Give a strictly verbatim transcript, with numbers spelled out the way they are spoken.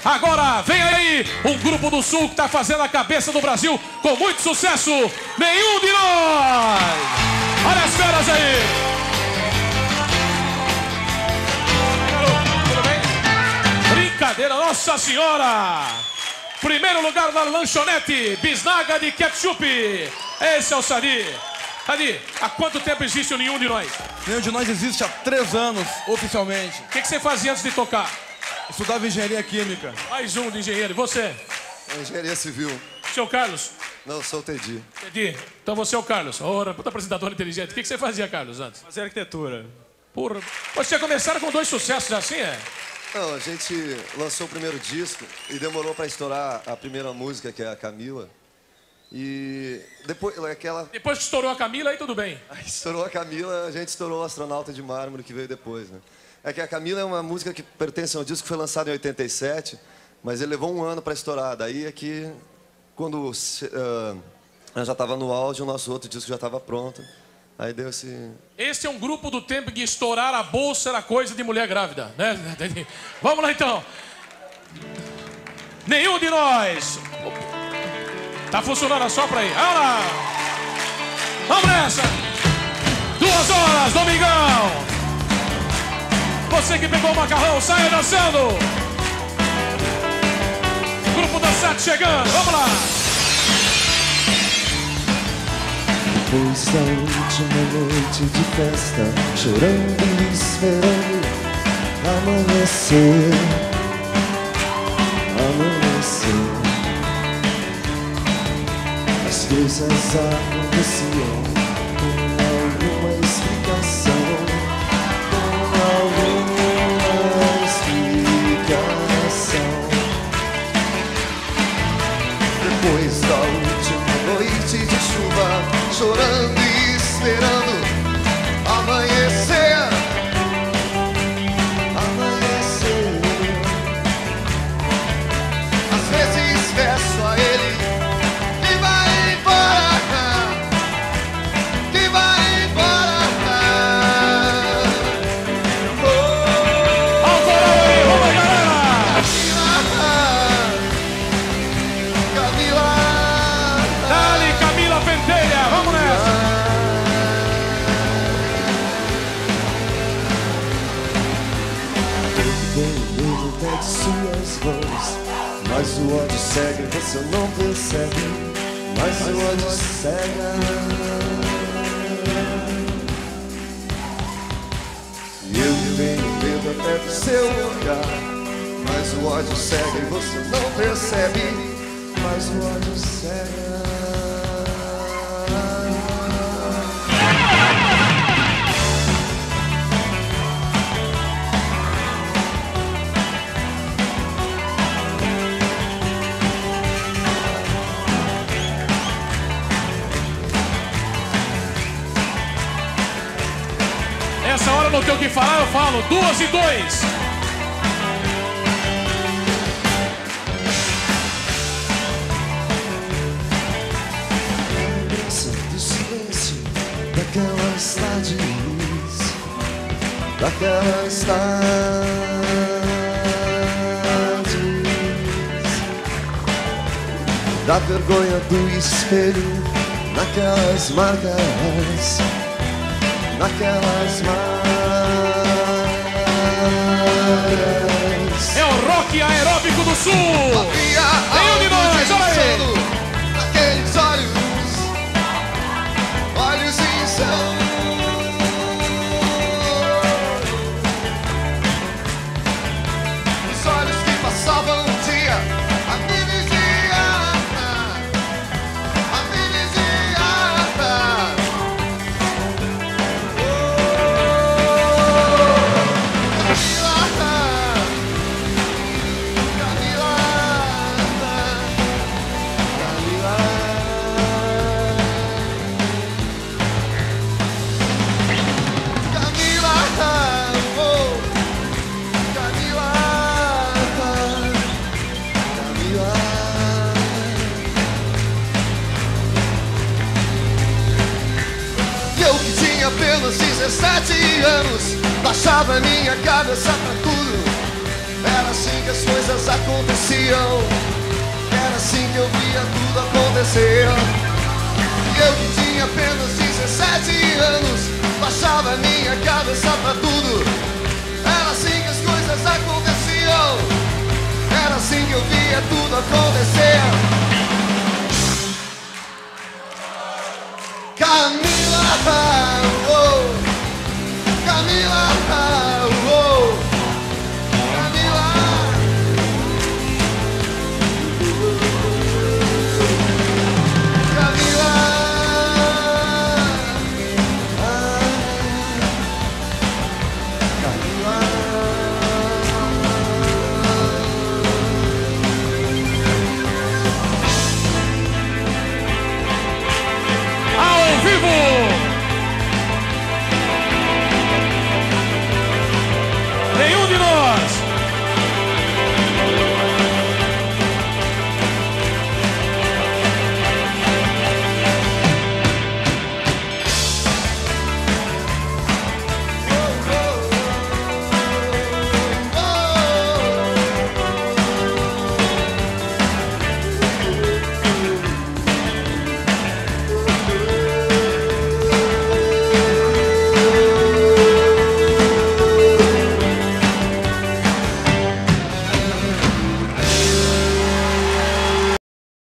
Agora vem aí um grupo do Sul que tá fazendo a cabeça do Brasil com muito sucesso. Nenhum de nós. Olha as feras aí. Tudo bem? Brincadeira, Nossa Senhora. Primeiro lugar na lanchonete Bisnaga de Ketchup. Esse é o Sadi. Sadi, há quanto tempo existe o Nenhum de Nós? Nenhum de Nós existe há três anos, oficialmente. O que, que você fazia antes de tocar? Estudava engenharia química. Mais um de engenheiro. E você? Engenharia civil. Seu Carlos? Não, sou o Tedi. Tedi. Então você é o Carlos. Ora, puta apresentador inteligente. O que, que você fazia, Carlos, antes? Fazia arquitetura. Porra. Você começaram com dois sucessos assim, é? Não, a gente lançou o primeiro disco e demorou pra estourar a primeira música, que é a Camila. E depois, aquela... Depois que estourou a Camila, aí tudo bem. Aí estourou a Camila, a gente estourou o Astronauta de Mármore, que veio depois, né? É que a Camila é uma música que pertence a um disco que foi lançado em oitenta e sete, mas ele levou um ano para estourar. Daí é que, quando uh, já estava no auge, o nosso outro disco já estava pronto. Aí deu esse... Esse é um grupo do tempo que estourar a bolsa era coisa de mulher grávida, né? Vamos lá, então. Nenhum de nós. Tá funcionando a sopra aí. Olha lá. Vamos nessa. Duas horas, domingão. Você que pegou o macarrão, saia dançando. Grupo Dançante chegando, vamos lá. Depois da última noite de festa, chorando e esperando amanhecer, amanhecer. As coisas aconteciam com alguma explicação, com alguma explicação. Depois da última noite de chuva, chorando e esperando amanhecer, amanhecer. Às vezes peço a ele que vai embora, que vai embora. Olha o coral aí, vamos aí, galera. Camila, Dali, Camila Pentelha, vamos nessa. Tenho medo até de suas mãos, mas o ódio cega e você não percebe. Mas o ódio cega. E eu tenho medo até do seu olhar, mas o ódio cega e você não percebe. Mas o ódio cega. Essa hora não tem o que falar, eu falo. Duas e dois. Do silêncio daquelas tardes, daquelas tardes, da vergonha do espelho, naquelas marcas, naquelas marcas. É o rock aeróbico do Sul. Nenhum de nós, olha aí. Aqueles olhos, olhos insão. Os olhos que passavam o dia a me vigiar, a me vigiar. Camila, Camila, Camila, oh, Camila, Camila. E eu que tinha apenas dezessete anos, baixava minha cabeça pra tudo Era assim que as coisas aconteciam. Era assim que eu via tudo acontecer. E eu que tinha apenas dezessete anos, baixava minha cabeça pra tudo. Era assim que as coisas aconteciam.